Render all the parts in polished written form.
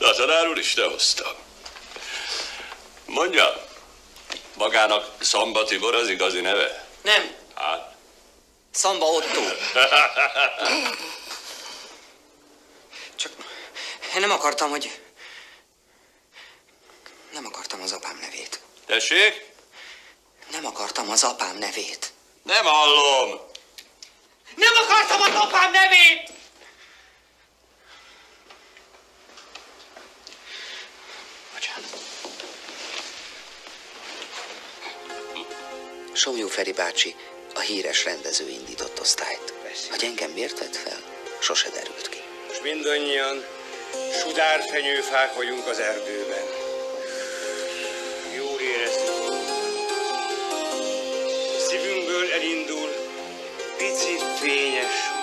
A tanár úr is te hozta. Mondja, magának Szamba Tibor az igazi neve? Nem. Hát? Szamba Ottó. Csak én nem akartam az apám nevét. Tessék? Nem akartam az apám nevét. Nem hallom. Nem akartam az apám nevét! Bocsánat. Somlyó Feri bácsi a híres rendező indított osztályt. Hogy engem miért vett fel, sose derült ki. És mindannyian sudárfenyőfák vagyunk az erdőben. Jól érezzük. Szívünkből elindul pici fényes sudár.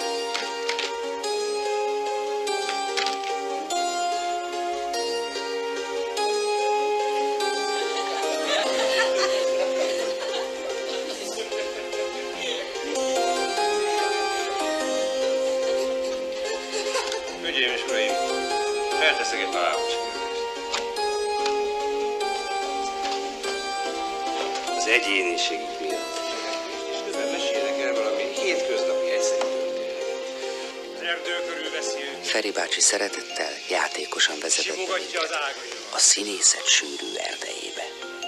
Hölgyeim és uraim, felteszek egy találós kérdést. Az egyéniségük miatt. És közben mesélnek el valami hétköznapi egyszerű történetet. Az erdő körül veszi őt. Feri bácsi szeretettel, játékosan vezetett Simogatja az ágaival. a színészet sűrű erdejébe.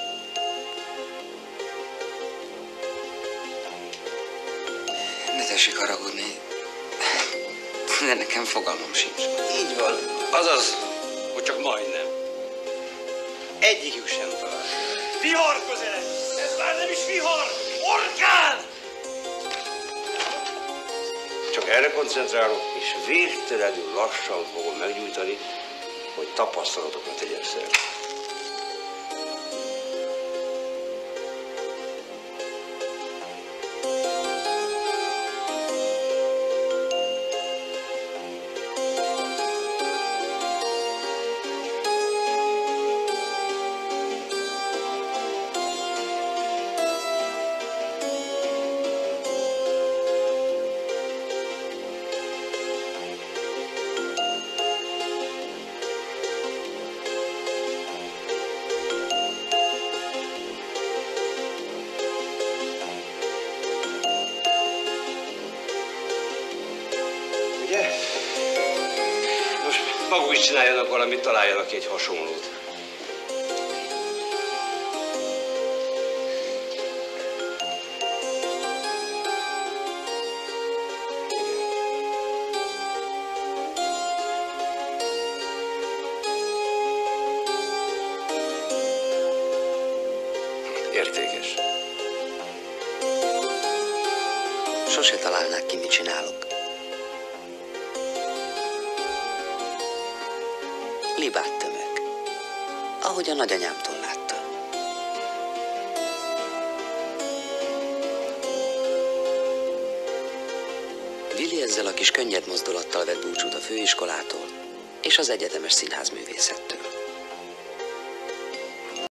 Ne tessék haragudni, de nekem fogalmam sincs. Így van. Azaz, hogy csak majdnem. Egyikük sem talál. Vihar közeleg! Ez már nem is vihar! Orkán! Csak erre koncentrálok, és végtelenül lassan fogom meggyújtani, hogy tapasztalatokra tegyek szert. Ugye? Most maguk is csináljanak valamit, találjanak ki egy hasonlót. Értékes. Sose találnák ki, mit csinálok. Libát tömök, ahogy a nagyanyámtól láttam. Vili ezzel a kis könnyed mozdulattal vett búcsút a főiskolától és az egyetemes színházművészettől.